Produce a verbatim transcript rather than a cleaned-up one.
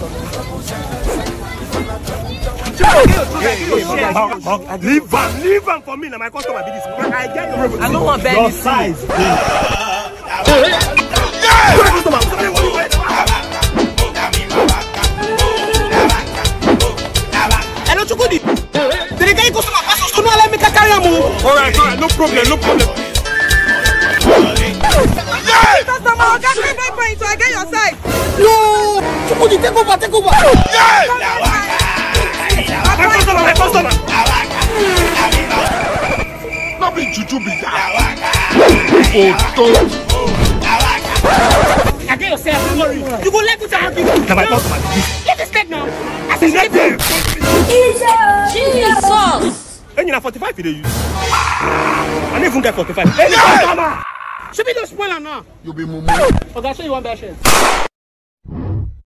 Leave am, leave am for me. Now my customer be this. I get your I don't want bad your size. Hello, Chukudi. The guy customer pass so no let me carry am. All right, all right, no problem, no problem. Customer, I can't pay point, so I get your side. No, Chukudi, take over, take over. My customer, my customer. Not be juju be that. Oh, I get yourself, don't worry. You go let me tell you. Now my customer. Let me step now. I said let me. Jesus! And you have forty-five today. I didn't even get forty-five. Any customer. Should be no spoiler now. you be mumu. Okay, so you want that shit.